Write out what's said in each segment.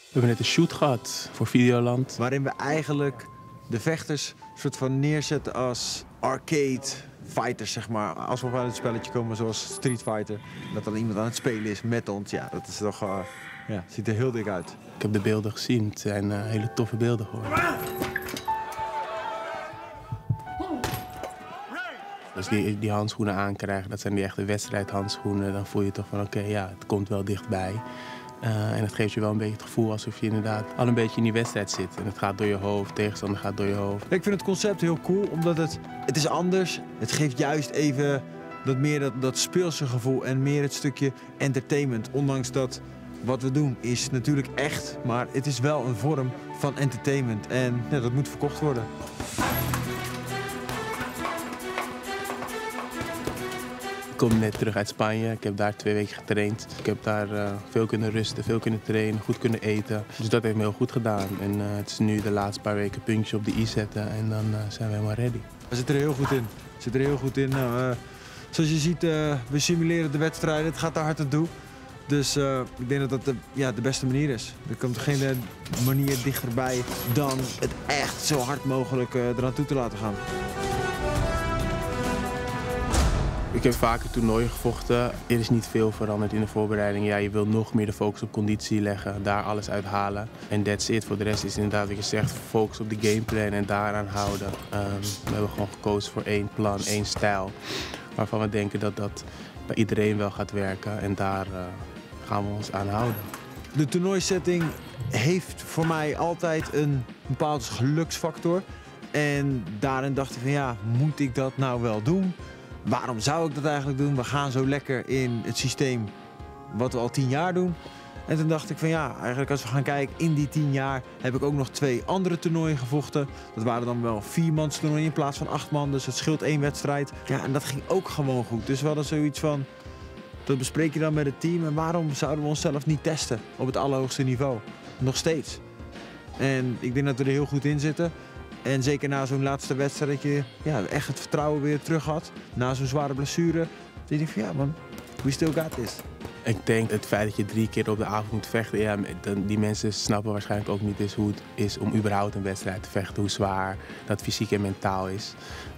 We hebben net een shoot gehad voor Videoland. Waarin we eigenlijk de vechters soort van neerzetten als arcade fighters, zeg maar. Als we op het spelletje komen zoals Street Fighter, dat dan iemand aan het spelen is met ons. Ja, dat is toch, ziet er heel dik uit. Ik heb de beelden gezien. Het zijn hele toffe beelden geworden. Als die handschoenen aankrijgen, dat zijn die echte wedstrijdhandschoenen, dan voel je toch van oké, ja, het komt wel dichtbij. En het geeft je wel een beetje het gevoel alsof je inderdaad al een beetje in die wedstrijd zit. En het gaat door je hoofd, tegenstander gaat door je hoofd. Ik vind het concept heel cool, omdat het is anders. Het geeft juist even dat speelse gevoel en meer het stukje entertainment. Ondanks dat wat we doen is natuurlijk echt, maar het is wel een vorm van entertainment. En ja, dat moet verkocht worden. Ik kom net terug uit Spanje. Ik heb daar 2 weken getraind. Ik heb daar veel kunnen rusten, veel kunnen trainen, goed kunnen eten. Dus dat heeft me heel goed gedaan. En het is nu de laatste paar weken puntjes op de i zetten en dan zijn we helemaal ready. We zitten er heel goed in. We zitten er heel goed in. Nou, zoals je ziet, we simuleren de wedstrijden. Het gaat er hard aan toe. Dus ik denk dat dat de beste manier is. Er komt geen manier dichterbij dan het echt zo hard mogelijk eraan toe te laten gaan. Ik heb vaker toernooien gevochten. Er is niet veel veranderd in de voorbereiding. Ja, je wil nog meer de focus op conditie leggen, daar alles uithalen. En that's it. Voor de rest is inderdaad wat je zegt, focus op de gameplan en daaraan houden. We hebben gewoon gekozen voor 1 plan, 1 stijl. Waarvan we denken dat dat bij iedereen wel gaat werken. En daar gaan we ons aan houden. De toernooisetting heeft voor mij altijd een bepaald geluksfactor. En daarin dacht ik van ja, moet ik dat nou wel doen? Waarom zou ik dat eigenlijk doen? We gaan zo lekker in het systeem wat we al 10 jaar doen. En toen dacht ik van ja, eigenlijk als we gaan kijken, in die 10 jaar heb ik ook nog 2 andere toernooien gevochten. Dat waren dan wel 4-mans toernooien in plaats van 8 man, dus het scheelt 1 wedstrijd. Ja, en dat ging ook gewoon goed. Dus we hadden zoiets van, dat bespreek je dan met het team. En waarom zouden we onszelf niet testen op het allerhoogste niveau? Nog steeds. En ik denk dat we er heel goed in zitten. En zeker na zo'n laatste wedstrijd dat je echt het vertrouwen weer terug had. Na zo'n zware blessure. Dan denk je van ja man, we still got this. Ik denk het feit dat je 3 keer op de avond moet vechten, ja, die mensen snappen waarschijnlijk ook niet eens hoe het is om überhaupt een wedstrijd te vechten. Hoe zwaar dat fysiek en mentaal is.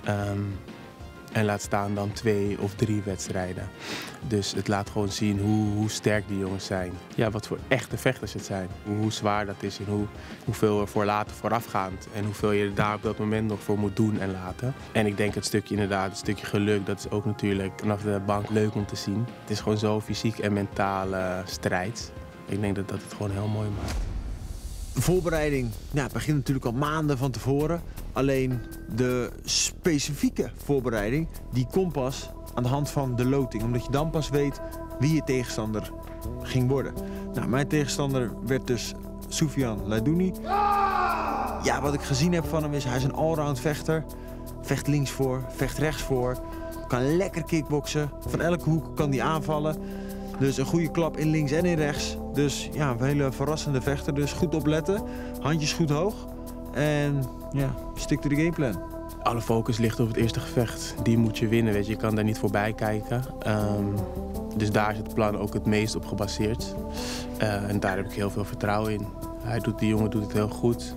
En laat staan dan 2 of 3 wedstrijden. Dus het laat gewoon zien hoe sterk die jongens zijn. Ja, wat voor echte vechters het zijn. Hoe zwaar dat is en hoeveel er voor later voorafgaand. En hoeveel je er daar op dat moment nog voor moet doen en laten. En ik denk het stukje geluk, dat is ook natuurlijk vanaf de bank leuk om te zien. Het is gewoon zo fysiek en mentale strijd. Ik denk dat het gewoon heel mooi maakt. De voorbereiding begint natuurlijk al maanden van tevoren. Alleen de specifieke voorbereiding die komt pas aan de hand van de loting. Omdat je dan pas weet wie je tegenstander ging worden. Nou, mijn tegenstander werd dus Soufiane Ladouni. Ja, wat ik gezien heb van hem is, hij is een allround vechter. Vecht links voor, vecht rechts voor. Kan lekker kickboksen. Van elke hoek kan hij aanvallen. Dus een goede klap in links en in rechts. Dus ja, een hele verrassende vechter. Dus goed opletten. Handjes goed hoog. En ja, stick to the gameplan. Alle focus ligt op het eerste gevecht. Die moet je winnen, weet je. Je kan daar niet voorbij kijken. Dus daar is het plan ook het meest op gebaseerd. En daar heb ik heel veel vertrouwen in. Die jongen doet het heel goed.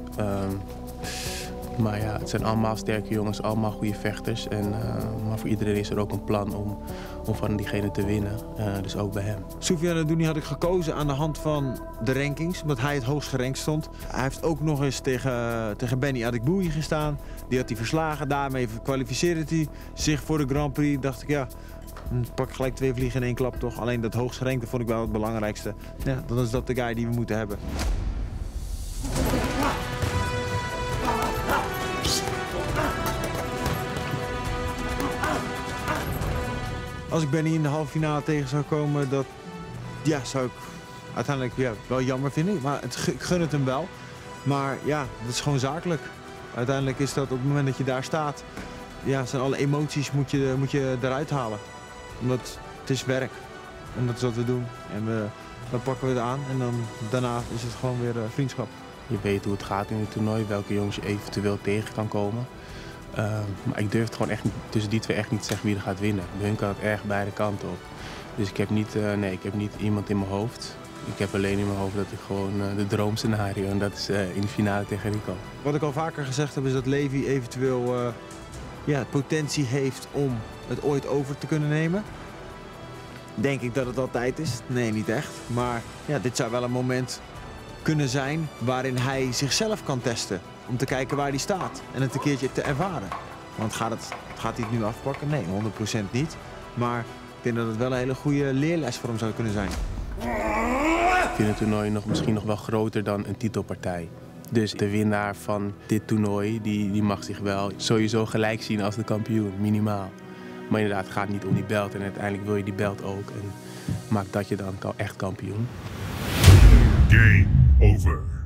Maar ja, het zijn allemaal sterke jongens, allemaal goede vechters. Maar voor iedereen is er ook een plan om van diegene te winnen. Dus ook bij hem. Soufiane Ladouni had ik gekozen aan de hand van de rankings, omdat hij het hoogst gerankt stond. Hij heeft ook nog eens tegen Benny Adegbuyi gestaan. Die had hij verslagen, daarmee kwalificeerde hij zich voor de Grand Prix. Dacht ik, ja, dan pak ik gelijk 2 vliegen in 1 klap toch. Alleen dat hoogst gerankte vond ik wel het belangrijkste. Ja, dan is dat de guy die we moeten hebben. Als ik Benny in de halve finale tegen zou komen, dat zou ik uiteindelijk wel jammer vinden. Maar ik gun het hem wel. Maar ja, dat is gewoon zakelijk. Uiteindelijk is dat op het moment dat je daar staat, zijn alle emoties moet je eruit halen. Omdat het is werk. En dat is wat we doen. En dan pakken we het aan en dan daarna is het gewoon weer vriendschap. Je weet hoe het gaat in het toernooi, welke jongens je eventueel tegen kan komen. Maar ik durf het gewoon echt tussen die 2 echt niet te zeggen wie er gaat winnen. Bij hun kan het erg beide kanten op. Dus ik heb niet iemand in mijn hoofd. Ik heb alleen in mijn hoofd dat ik gewoon de droomscenario en dat is in de finale tegen Rico. Wat ik al vaker gezegd heb is dat Levi eventueel potentie heeft om het ooit over te kunnen nemen. Denk ik dat het al tijd is? Nee, niet echt. Maar ja, dit zou wel een moment kunnen zijn waarin hij zichzelf kan testen. Om te kijken waar hij staat en het een keertje te ervaren. Want gaat hij het nu afpakken? Nee, 100% niet. Maar ik denk dat het wel een hele goede leerles voor hem zou kunnen zijn. Ik vind het toernooi misschien nog wel groter dan een titelpartij. Dus de winnaar van dit toernooi die mag zich wel sowieso gelijk zien als de kampioen, minimaal. Maar inderdaad, het gaat niet om die belt en uiteindelijk wil je die belt ook. En maakt dat je dan echt kampioen. Game over.